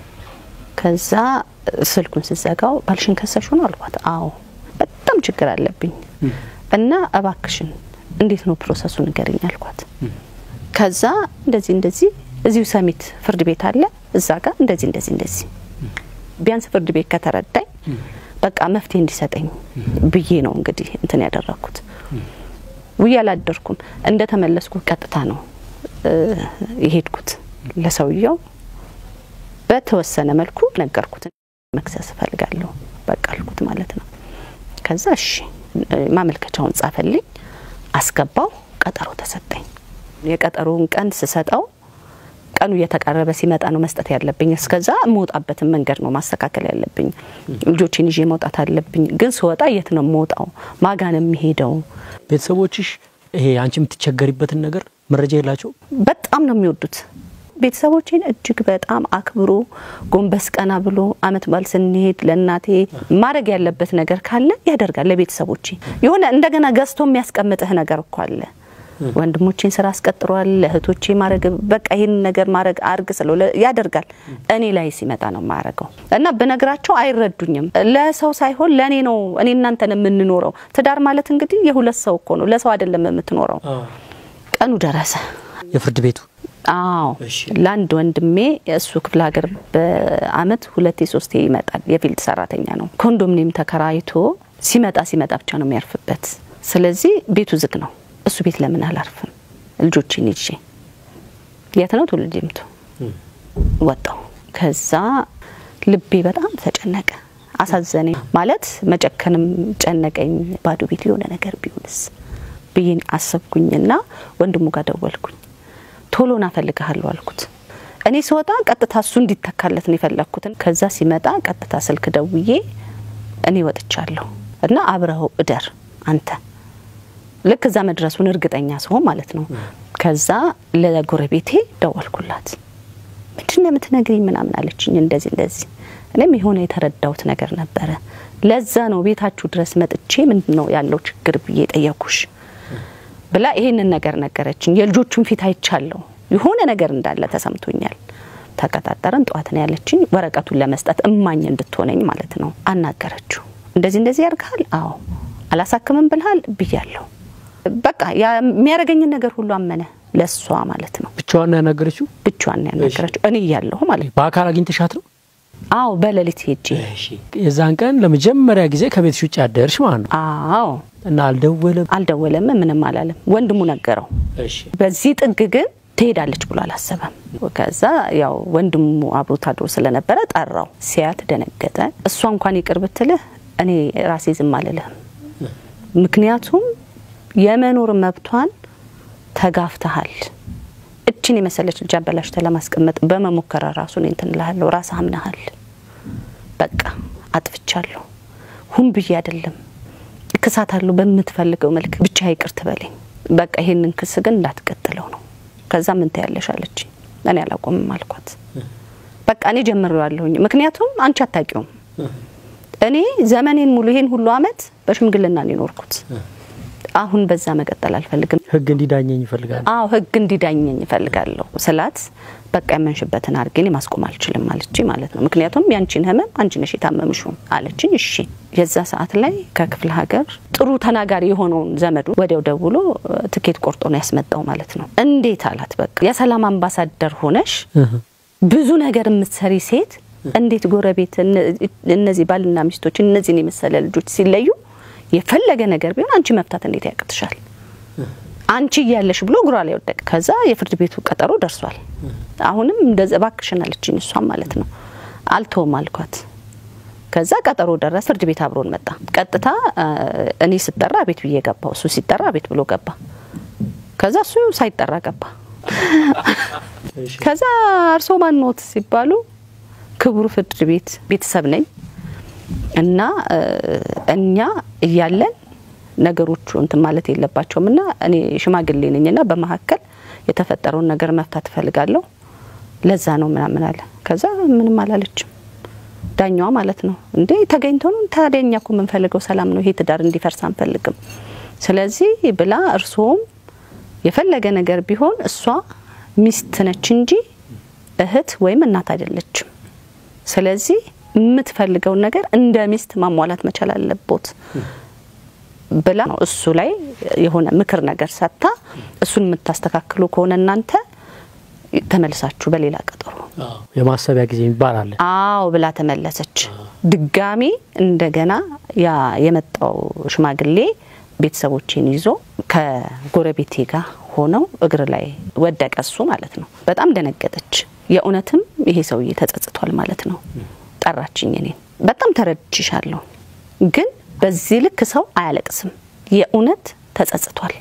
Speaker 1: ከዛ ስልኩን ሲዘጋው ባልሽን ከሰሹ ነው አልኳት አዎ በጣም ችግር አለብኝ እና አባክሽን እንዴት ነው ፕሮሰሱ ንገሪኝ አልኳት ከዛ እንደዚህ እዚሁ ሰሚት ፍርድ ቤት አለ እዛ ጋር እንደዚህ ቢያንስ ፍርድ ቤት ከተረዳኝ በቃ መፍትሄ እንዲሰጠኝ ብዬ ነው እንግዲህ እንትን ያደረኩት ወያላደርኩም እንደተመለስኩ ቀጥታ ነው ይሄድኩት ለሰውየው በተወሰነ መልኩ ነገርኩት መክሰስ ፈልጋለሁ በቃ አልኩት ማለት ነው ከዛ እሺ ማመልከቻውን ጻፈልኝ አስገባው ቀጠሮ ተሰጠኝ የቀጠሮውን ቀን ስሰጠው ቀኑ እየተቃረበ ሲመጣ ነው መስጠት ያለብኝ እስከዛ ሞጣበትን መንገድ ነው ማስተካከል ያለብኝ ልጆችን ይዤ መውጣት አለብኝ ግን ስወጣ የት ነው ሞጣው ማጋን የሚሄደው
Speaker 2: ቤተሰቦችሽ ይሄ አንቺ የምትቸገሪበትን ነገር መረጃ ይላቸው
Speaker 1: በጣም ነው የሚወዱት ቤተሰቦቼን እጅግ በጣም አክብሮ ጎንበስ ቀና ብሎ አመት ባል ስንሄድ ለናቴ ማረግ ያለበት ነገር ካለ ያደርጋል ለቤተሰቦቼ የሆነ እንደገና ገዝቶ የሚያስቀምጥህ ነገር እኮ አለ ወንድሞቼን ስራ አስቀጥሯል ለህቶቼ ማረግ በቃ ይሄን ነገር ማረግ አርግ ስለው ያደርጋል እኔ ላይ ሲመጣ ነው ማረገው እና በነግራቸው አይረዱኝም ለሰው ሳይሆን ለኔ ነው እኔ እናንተን የምንኖረው ትዳር ማለት እንግዲህ የሁለት ሰው እኮ ነው ለሰው አይደለም የምትኖረው ቀኑ ደረሰ
Speaker 2: የፍርድ ቤቱ
Speaker 1: አዎ ላንድ ወንድሜ እሱ ክፍለ ሀገር በአመት 2-3 ይመጣል የፊልድ ሰራተኛ ነው ኮንዶሚኒየም ተከራይቶ ሲመጣ ብቻ ነው የሚያርፍበት ስለዚህ ቤቱ ዝግ ነው እሱ ቤት ለምን አላርፍም ልጆችን ይዤ የት ነው ትውልዴምቱ ወጣው ከዛ ልቤ በጣም ተጨነቀ አሳዘነኝ ማለት መጨከንም ጨነቀኝ ባዶ ቤት የሆነ ነገር ቢሆንስ ብዬን አሰብኩኝና ወንድሙ ጋር ደወልኩኝ ቶሎና ፈልጋለሁ አልኩት እኔ ስወጣ ቀጥታ እሱ እንዲተካለት ነው የፈለኩት ከዛ ሲመጣ ቀጥታ ስልክ ደውዬ እኔ ወጥቻለሁ እና አብረው እደር አንተ ልክ እዛ መድረሱን እርግጠኛ ሰው ማለት ነው ከዛ ለጎረቤቴ ደወልኩላት ምንድነው የምትነግሪኝ ምናምን አለችኝ እንደዚህ እኔም የሆነ የተረዳውት ነገር ነበረ ለዛ ነው ቤታችሁ ድረስ መጥቼ ምንድነው ያለው ችግር ብዬ ጠየኩሽ ብላ ይሄንን ነገር ነገረችኝ የልጆቹን ፊት አይቻለሁ የሆነ ነገር እንዳለ ተሰምቶኛል ተከታተረን ጧት ነው ያለችኝ ወረቀቱን ለመስጠት እማኝ እንድትሆነኝ ማለት ነው አናገረችው እንደዚህ ያርጋል አዎ አላሳከመም ብልሃል ብያለሁ በቃ የሚያረጋኝ ነገር ሁሉ አመነ ለሷ ማለት ነው
Speaker 2: ብቻዋን ያናገረችው
Speaker 1: እኔ ያለው ማለት
Speaker 2: በአካል አግኝተሻት ነው
Speaker 1: አው በለሊት ሄጄ
Speaker 2: የዛን ቀን ለመጀመሪያ ጊዜ ከቤትሽ ውጭ አደርሽ ማለት ነው
Speaker 1: አው
Speaker 2: እና
Speaker 1: አልደወለም ምንም አላለም ወንድሙ ነገረው እሺ በዚህ ጥግ ግን ትሄዳለች ብሎ አላሰበም ከዛ ያው ወንድሙ አብሮ ታድሮ ስለነበረ ጠራው ሲያት ደነገጠ እሷ እንኳን ይቅርብትልህ እኔ ራሴ ዝም አልልህም ምክንያቱም የመኖር መብቷን ተጋፍተሃል እቺን የመሰለች ልጅ አበላሽተ ለማስቀመጥ በመሞከራ ራሱን እንትንላለው ራስ አምናሃል በቃ አጥፍቻለሁ ሁን ብዬ አይደለም ክሳታለሁ በመትፈልገው መልክ ብቻ ይቅርት በለኝ በቃ ይሄንን ክስ ግን እንዳትቀጥለው ነው ከዛ ምን ታያለሽ አለች እኔ አላቆምም አልኳት በቃ እኔ ጀምሬዋለሁ ምክንያቱም አንቺ አታቂውም እኔ ዘመኔን ሙሉ ይሄን ሁሉ አመት በሽምግልና ነው የኖርኩት አሁን በዛ መቀጠል አልፈልግም
Speaker 2: ህግ እንዲዳኘኝ ይፈልጋል
Speaker 1: አው ህግ እንዲዳኘኝ ይፈልጋለሁ ስላት በቃ የመንሽበትን አርገኝ ማስቆም አልችልም አለች ማለት ነው ምክንያቱም ያንቺን ህመም አንቺ ነሽ የታመምሽው አለችኝ እሺ የዛ ሰዓት ላይ ከክፍለ ሀገር ጥሩ ተናጋሪ የሆነውን ዘመዱ ወዲያው ደውሎ ትኬት ቆርጦ ነው ያስመጣው ማለት ነው እንዴት አላት በቃ የሰላም አምባሳደር ሆነሽ ብዙ ነገር የምትሰሪ ሴት እንዴት ጎረቤት እነዚህ ባልና ሚስቶች እነዚህን የመሰለ ልጆች ሲለዩ የፈለገ ነገር ቢሆን አንቺ መፍታት እንዴት ያቅትሻል አንቺ ያለሽ ብሎ ግራ ላይ ወደቀ ከዛ የፍርድ ቤቱ ቀጠሮ ደርሷል አሁንም እንደዘባክሽን አለችኝ እሷም ማለት ነው አልተውም አልኳት ከዛ ቀጠሮ ደረሰ ፍርድ ቤት አብሮን መጣ ቀጥታ እኔ ስጠራ ቤት ብዬ ገባው እሱ ሲጠራ ቤት ብሎ ገባ ከዛ እሱ ሳይጠራ ገባ ከዛ አርሶ ማንኖት ሲባሉ ክቡር ፍርድ ቤት ቤተሰብ ነኝ እና እኛ እያለን ነገሮቹ እንት ማለት የለባቸውምና እኔ ሽማግሌ ነኝና በመሐከል የተፈጠረውን ነገር መፍታት ፈልጋለሁ ለዛ ነው ምናምን አለ ከዛ ምንም አላለችም ዳኛዋ ማለት ነው እንዴ ተገኝቶ ነው ታደኛኩ ምን ፈልገው ሰላም ነው ይሄ ትዳር እንዲፈርስ አንፈልግም ስለዚህ ብላ እርሶም የፈለገ ነገር ቢሆን እሷ ሚስት ነች እንጂ እህት ወይም እናት አይደለችም ስለዚህ የምትፈልገው ነገር እንደ ሚስት ማሟላት መቻል አለበት ብላ እሱ ላይ የሆነ ምክር ነገር ሰጣ እሱን የምታስተካክሉ ከሆነ እናንተ ተመልሳችሁ በሌላ ቀጠሮ
Speaker 2: የማሰቢያ ጊዜ ይባላል
Speaker 1: አው ብላ ተመለሰች ድጋሚ እንደገና ያ የመጣው ሽማግሌ ቤተሰቦችን ይዞ ከጎረቤቴ ጋር ሆነው እግር ላይ ወደቀሱ ማለት ነው በጣም ደነገጠች የኡነትም ይሄ ሰውዬ ተጸጽቷል ማለት ነው ጠራችኝ እኔ በጣም ተረድችሻለሁ ግን በዚህ ልክ ሰው አያለቅስም የኡነት ተጸጽቷል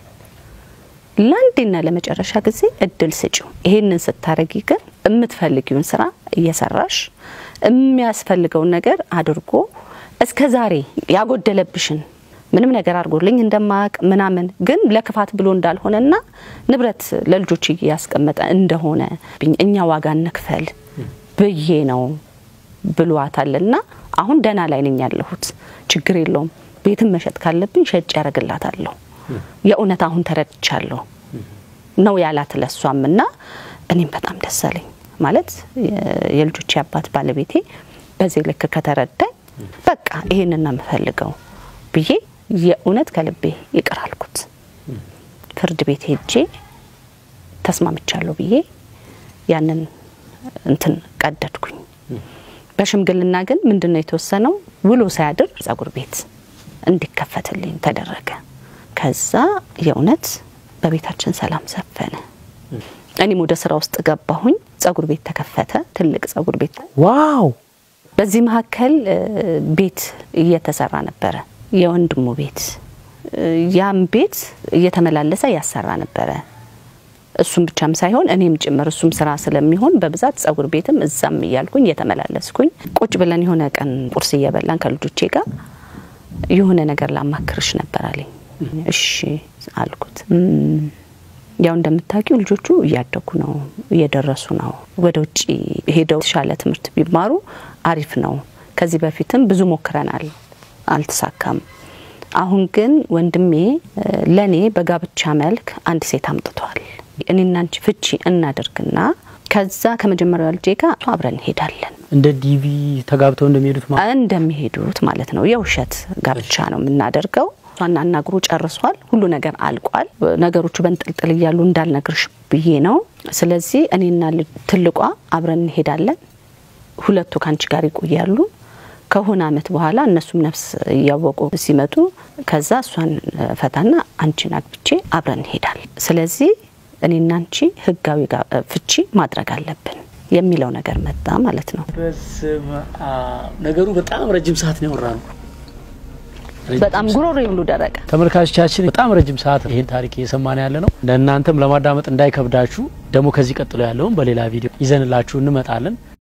Speaker 1: ለአንዴና ለመጨረሻ ጊዜ እድል ስጪው ይሄንን ስታረጊ ግን እምትፈልጊውን ስራ እየሰራሽ የሚያስፈልገው ነገር አድርጎ እስከዛሬ ያጎደለብሽን ምንም ነገር አድርጎልኝ እንደማያቅ ምናምን ግን ለክፋት ብሎ እንዳልሆነና ንብረት ለልጆች ያስቀመጠ እንደሆነ እኛ ዋጋ እንክፈል በዬ ነው ብሏታልና አሁን ደና ላይ ነኝ ያለሁት ችግር የለውም ቤትም መሸጥ ካለብኝ ሸጭ ያረግላታለሁ የኡነት አሁን ተረድቻለሁ ነው ያላት ለሷምና እኔም በጣም ደስ አለኝ ማለት የልጆች አባት ባለቤቴ በዚህ ልክ ከተረዳኝ በቃ ይሄንና መፈልገው ብዬ የኡነት ከልቤ ይቀራልኩት ፍርድ ቤት ሄጄ ተስማምቻለሁ ብዬ ያንን እንትን ቀደድኩኝ በሽምግልና ግን ምንድነው የተወሰነው ውሎ ሳያድር ጸጉር ቤት እንዲከፈትልኝ ተደረገ ከዛ የኡነት በቤታችን ሰላም ሰፈነ እኔም ወደ ስራ ውስጥ ገባሁኝ ጸጉር ቤት ተከፈተ ትልቅ ጸጉር ቤት
Speaker 2: ዋው
Speaker 1: በዚህ መሐከል ቤት እየተሰራ ነበር የወንድሙ ቤት ያም ቤት እየተመላለሰ ያሰራ ነበር እሱም ብቻም ሳይሆን እኔም ጭምር እሱም ስራ ስለሚሆን በብዛት ጸጉር ቤትም እዛም ይያልኩኝ የተመላለስኩኝ ቁጭ ብለን የሆነ ቀን ቁርስ እየበላን ከልጆቼ ጋር የሆነ ነገር ላማክርሽ ነበር አለኝ እሺ አልኩት ያው እንደምታውቂው ልጆቹ እያደጉ ነው እየደረሱ ነው ወደ ውጪ ሄደው ተሻለ ትምህርት ቢማሩ አሪፍ ነው ከዚህ በፊትም ብዙ ሞክረናል አልተሳካም አሁን ግን ወንድሜ ለኔ በጋብቻ መልክ አንድ ሴት አምጥቷል እኔና አንቺ ፍቺ እናደርግና ከዛ ከመጀመሪያው ልጄ ጋር አብረን ሄዳለን
Speaker 2: እንደ ዲቪ ተጋብተው እንደሚሄዱት
Speaker 1: ማለት ነው የውሸት ጋብቻ ነው የምናደርገው እሷን አናግሮ ጨርሷል ሁሉ ነገር አልቋል ነገሮቹ በእንጥልጥል ይያሉ እንዳልነግርሽ ብዬ ነው ስለዚህ እኔና ትልቋ አብረን እንሄዳለን ሁለቱ ካንቺ ጋር ይቆያሉ ከሆነ አመት በኋላ እነሱም ነፍስ ያወቁ ሲመጡ ከዛ እሷን ፈታና አንቺን አግብቼ አብረን እንሄዳለን ስለዚህ እኔና አንቺ ህጋዊ ፍቺ ማድረግ አለብን የሚለው ነገር መጣ ማለት ነው
Speaker 2: በስመ አብ ነገሩ በጣም ረጅም ሰዓት ነው ያወራነው
Speaker 1: በጣም ጉሮሮ ይብሉ ደረቀ
Speaker 2: ተመልካቾቻችን በጣም ረጅም ሰዓት ይሄን ታሪክ እየሰማን ያለ ነው ለእናንተም ለማዳመጥ እንዳይከብዳችሁ ደሞ ከዚህ ቀጥሎ ያለውን በሌላ ቪዲዮ ይዘንላችሁ እንመጣለን